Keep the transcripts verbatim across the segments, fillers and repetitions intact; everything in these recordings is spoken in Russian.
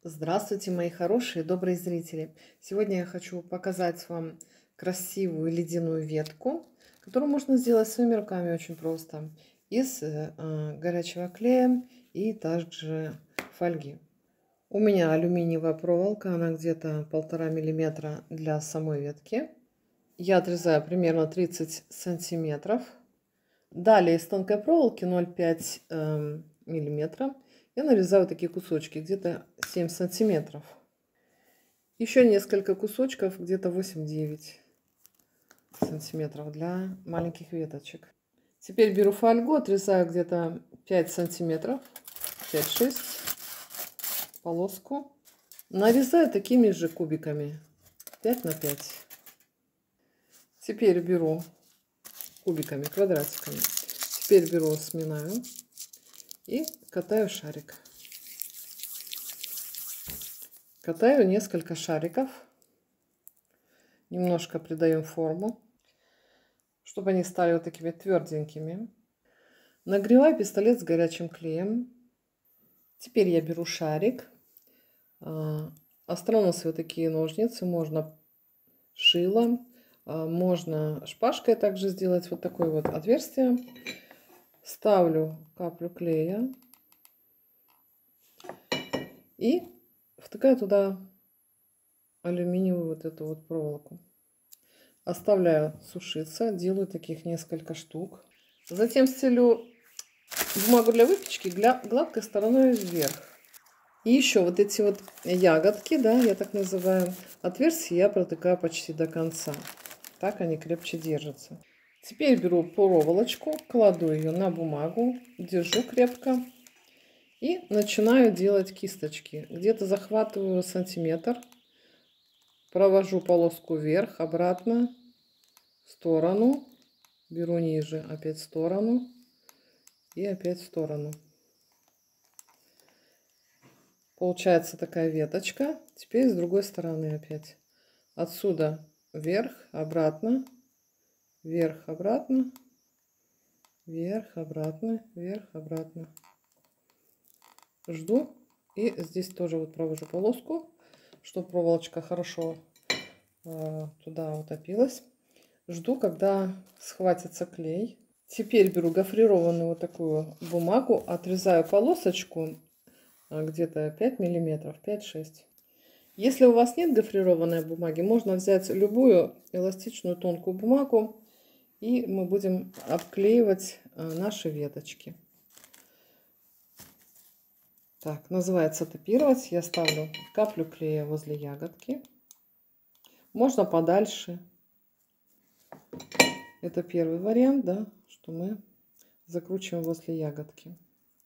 Здравствуйте, мои хорошие, добрые зрители! Сегодня я хочу показать вам красивую ледяную ветку, которую можно сделать своими руками очень просто, из э, горячего клея и также фольги. У меня алюминиевая проволока, она где-то полтора миллиметра для самой ветки. Я отрезаю примерно тридцать сантиметров. Далее из тонкой проволоки ноль целых пять десятых миллиметра я нарезаю такие кусочки, где-то семь сантиметров. Еще несколько кусочков, где-то восемь-девять сантиметров для маленьких веточек. Теперь беру фольгу, отрезаю где-то пять сантиметров, пять-шесть, полоску. Нарезаю такими же кубиками, пять на пять. Теперь беру кубиками, квадратиками. Теперь беру, сминаю и катаю шарик. Катаю несколько шариков. Немножко придаем форму, чтобы они стали вот такими тверденькими. Нагреваю пистолет с горячим клеем. Теперь я беру шарик. Остроносые вот такие ножницы. Можно шилом, можно шпажкой также сделать вот такое вот отверстие. Ставлю каплю клея и втыкаю туда алюминиевую вот эту вот проволоку. Оставляю сушиться, делаю таких несколько штук. Затем стелю бумагу для выпечки гладкой стороной вверх. И еще вот эти вот ягодки, да, я так называю, отверстия я протыкаю почти до конца. Так они крепче держатся. Теперь беру проволочку, кладу ее на бумагу, держу крепко и начинаю делать кисточки. Где-то захватываю сантиметр, провожу полоску вверх, обратно, в сторону, беру ниже, опять в сторону и опять в сторону. Получается такая веточка. Теперь с другой стороны опять. Отсюда вверх, обратно, вверх, обратно, вверх, обратно, вверх, обратно. Жду. И здесь тоже вот провожу полоску, чтобы проволочка хорошо э, туда утопилась. Жду, когда схватится клей. Теперь беру гофрированную вот такую бумагу, отрезаю полосочку где-то пять миллиметров, пять-шесть. Если у вас нет гофрированной бумаги, можно взять любую эластичную тонкую бумагу, и мы будем обклеивать наши веточки. Так, называется топировать. Я ставлю каплю клея возле ягодки. Можно подальше. Это первый вариант, да, что мы закручиваем возле ягодки.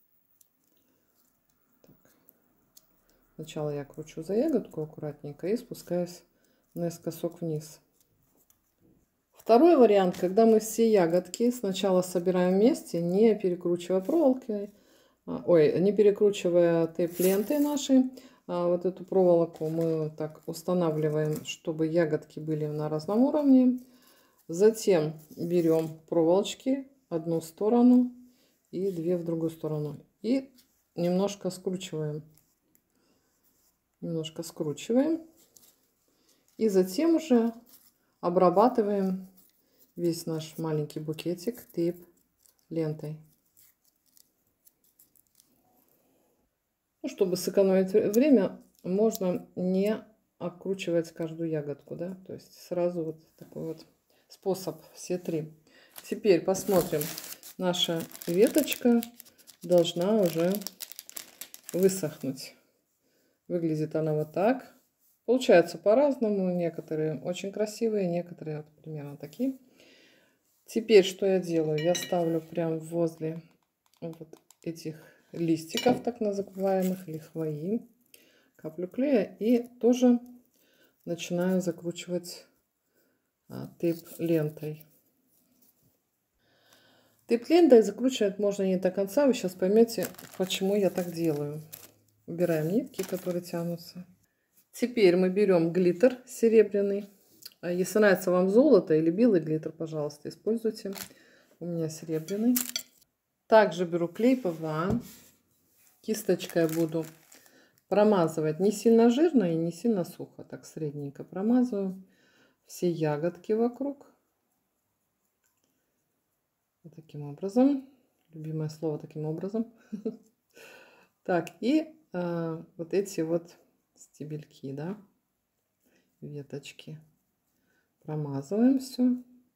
Так. Сначала я кручу за ягодку аккуратненько и спускаюсь наискосок вниз. Второй вариант, когда мы все ягодки сначала собираем вместе, не перекручивая проволокой, ой, не перекручивая тейп-лентой нашей. А вот эту проволоку мы так устанавливаем, чтобы ягодки были на разном уровне. Затем берем проволочки одну сторону и две в другую сторону. И немножко скручиваем. Немножко скручиваем. И затем уже обрабатываем весь наш маленький букетик тейп-лентой. Ну, чтобы сэкономить время, можно не обкручивать каждую ягодку, да, то есть сразу вот такой вот способ, все три. Теперь посмотрим, наша веточка должна уже высохнуть. Выглядит она вот так. Получается по-разному, некоторые очень красивые, некоторые вот примерно такие. Теперь что я делаю? Я ставлю прям возле вот этих листиков, так называемых, или хвои, каплю клея и тоже начинаю закручивать а, тейп-лентой. Тейп-лентой закручивать можно не до конца, вы сейчас поймете, почему я так делаю. Убираем нитки, которые тянутся. Теперь мы берем глиттер серебряный. Если нравится вам золото или белый глиттер, пожалуйста, используйте. У меня серебряный. Также беру клей пэ вэ а. Кисточкой буду промазывать не сильно жирно и не сильно сухо. Так средненько промазываю все ягодки вокруг. Вот таким образом. Любимое слово таким образом. Так, и э, вот эти вот стебельки, да, веточки. Промазываем все.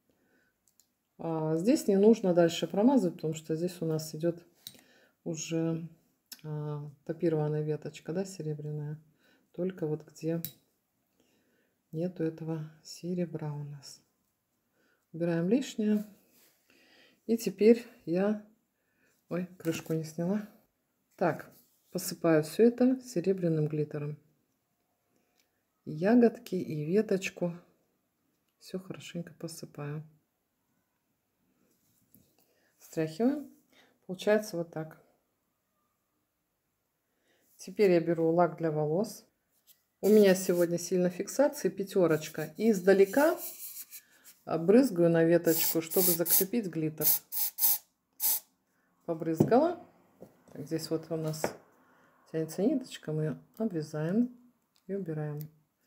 А здесь не нужно дальше промазывать, потому что здесь у нас идет уже а, топированная веточка, да, серебряная. Только вот где нету этого серебра у нас. Убираем лишнее. И теперь я... Ой, крышку не сняла. Так, посыпаю все это серебряным глиттером. Ягодки и веточку. Все хорошенько посыпаю. Стряхиваем. Получается вот так. Теперь я беру лак для волос. У меня сегодня сильно фиксации, пятерочка. И издалека брызгаю на веточку, чтобы закрепить глиттер. Побрызгала. Так, здесь вот у нас тянется ниточка. Мы ее обрезаем и убираем.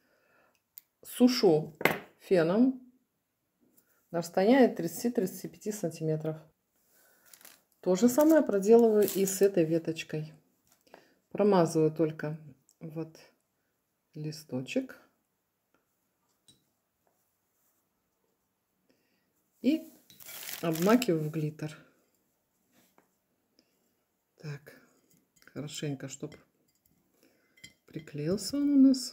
Сушу феном на расстоянии тридцати-тридцати пяти сантиметров. То же самое проделываю и с этой веточкой. Промазываю только вот листочек. И обмакиваю в глиттер. Так, хорошенько, чтобы приклеился он у нас.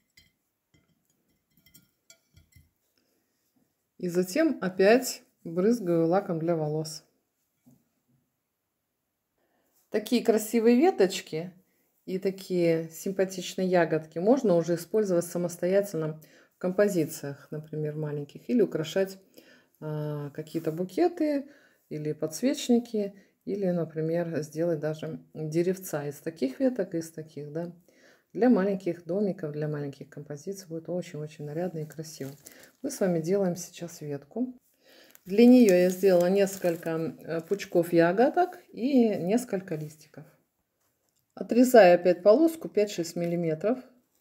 И затем опять брызгаю лаком для волос. Такие красивые веточки и такие симпатичные ягодки можно уже использовать самостоятельно в композициях, например, маленьких, или украшать э, какие-то букеты или подсвечники, или, например, сделать даже деревца из таких веток, из таких, да. Для маленьких домиков, для маленьких композиций будет очень-очень нарядно и красиво. Мы с вами делаем сейчас ветку. Для нее я сделала несколько пучков ягодок и несколько листиков. Отрезаю опять полоску пять-шесть миллиметров.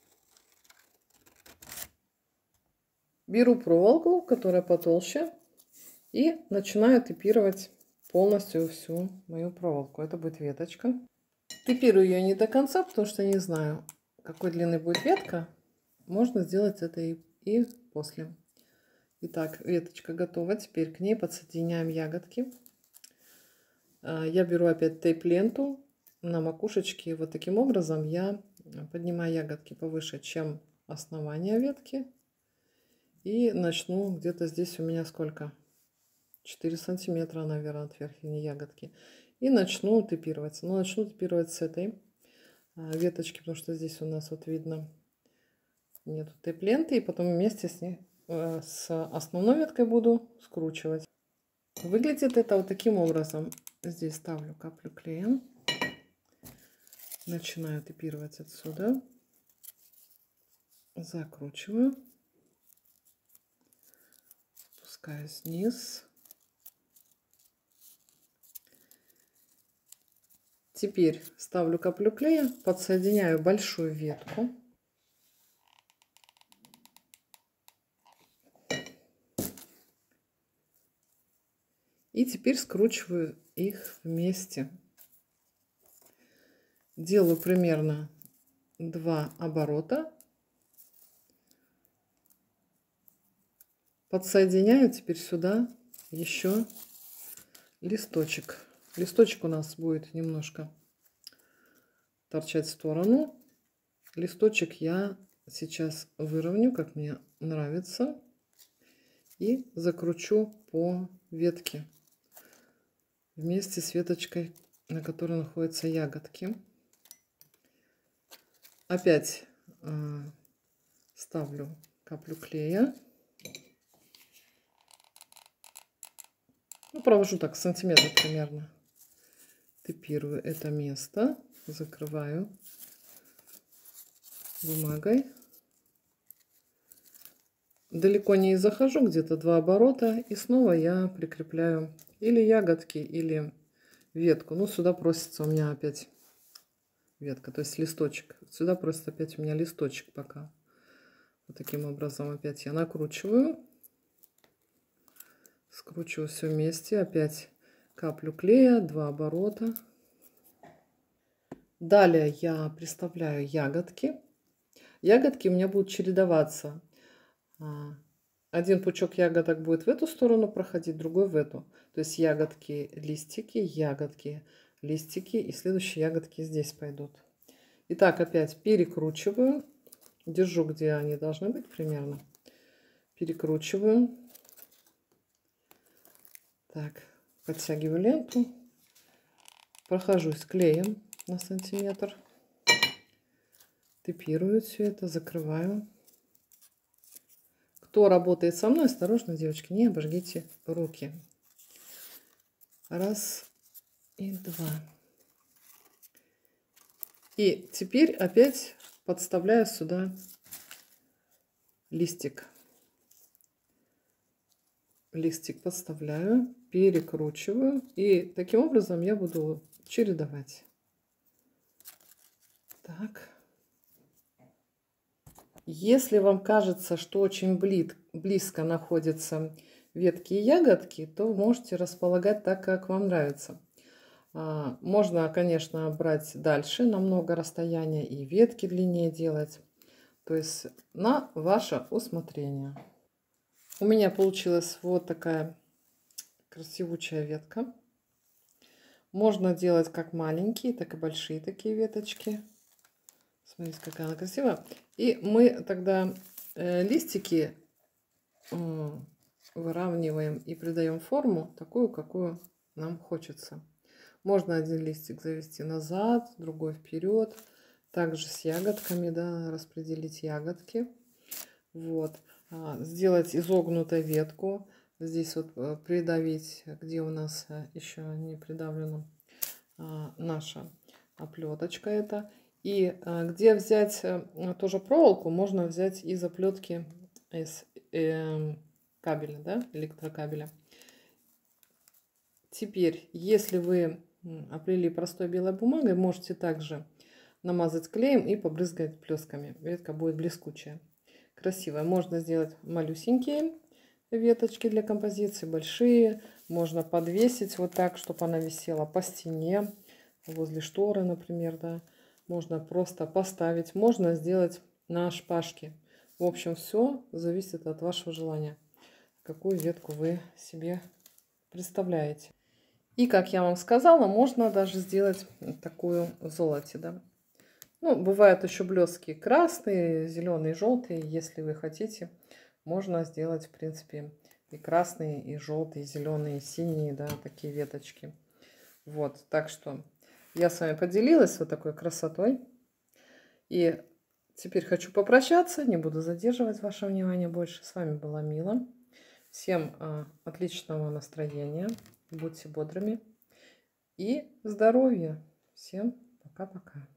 Беру проволоку, которая потолще, и начинаю типировать полностью всю мою проволоку. Это будет веточка. Типирую ее не до конца, потому что не знаю, какой длины будет ветка. Можно сделать это и, и после. Итак, веточка готова. Теперь к ней подсоединяем ягодки. Я беру опять тейп-ленту на макушечке. Вот таким образом я поднимаю ягодки повыше, чем основание ветки. И начну где-то здесь у меня сколько? четыре сантиметра, наверное, от верхней ягодки. И начну типировать. Но начну типировать с этой веточки, потому что здесь у нас вот видно нету тейп-ленты. И потом вместе с ней, с основной веткой буду скручивать. Выглядит это вот таким образом. Здесь ставлю каплю клея. Начинаю типировать отсюда. Закручиваю. Спускаюсь вниз. Теперь ставлю каплю клея, подсоединяю большую ветку. И теперь скручиваю их вместе. Делаю примерно два оборота. Подсоединяю теперь сюда еще листочек. Листочек у нас будет немножко торчать в сторону. Листочек я сейчас выровню, как мне нравится. И закручу по ветке вместе с веточкой, на которой находятся ягодки. Опять э, ставлю каплю клея. Ну, провожу так сантиметр примерно. Типирую это место, закрываю бумагой. Далеко не захожу, где-то два оборота, и снова я прикрепляю или ягодки, или ветку. Ну, сюда просится у меня опять ветка, то есть листочек. Сюда просто опять у меня листочек пока. Вот таким образом опять я накручиваю. Скручиваю все вместе. Опять каплю клея, два оборота. Далее я приставляю ягодки. Ягодки у меня будут чередоваться. Один пучок ягодок будет в эту сторону проходить, другой в эту. То есть ягодки, листики, ягодки, листики. И следующие ягодки здесь пойдут. Итак, опять перекручиваю. Держу, где они должны быть примерно. Перекручиваю. Так, подтягиваю ленту. Прохожусь клеем на сантиметр. Типирую все это, закрываю. Кто работает со мной, осторожно, девочки, не обожгите руки. Раз и два. И теперь опять подставляю сюда листик. Листик подставляю, перекручиваю. И таким образом я буду чередовать. Так. Если вам кажется, что очень близко находятся ветки и ягодки, то можете располагать так, как вам нравится. Можно, конечно, брать дальше намного расстояния и ветки длиннее делать. То есть на ваше усмотрение. У меня получилась вот такая красивучая ветка. Можно делать как маленькие, так и большие такие веточки. Смотрите, какая она красивая. И мы тогда э, листики э, выравниваем и придаем форму такую, какую нам хочется. Можно один листик завести назад, другой вперед. Также с ягодками, да, распределить ягодки. Вот. А, сделать изогнутую ветку. Здесь вот э, придавить, где у нас еще не придавлена а, наша оплеточка это. И а, где взять а, тоже проволоку, можно взять из оплетки из э, кабеля, да, электрокабеля. Теперь, если вы оплели простой белой бумагой, можете также намазать клеем и побрызгать блесками. Ветка будет блескучая, красивая. Можно сделать малюсенькие веточки для композиции, большие. Можно подвесить вот так, чтобы она висела по стене, возле шторы, например, да. Можно просто поставить, можно сделать на шпажке. В общем, все зависит от вашего желания, какую ветку вы себе представляете. И, как я вам сказала, можно даже сделать такую в золоте, да. Ну, бывают еще блестки красные, зеленые, желтые. Если вы хотите, можно сделать, в принципе, и красные, и желтые, и зеленые, и синие, да, такие веточки. Вот, так что я с вами поделилась вот такой красотой. И теперь хочу попрощаться, не буду задерживать ваше внимание больше. С вами была Мила. Всем а, отличного настроения, будьте бодрыми и здоровья. Всем пока-пока.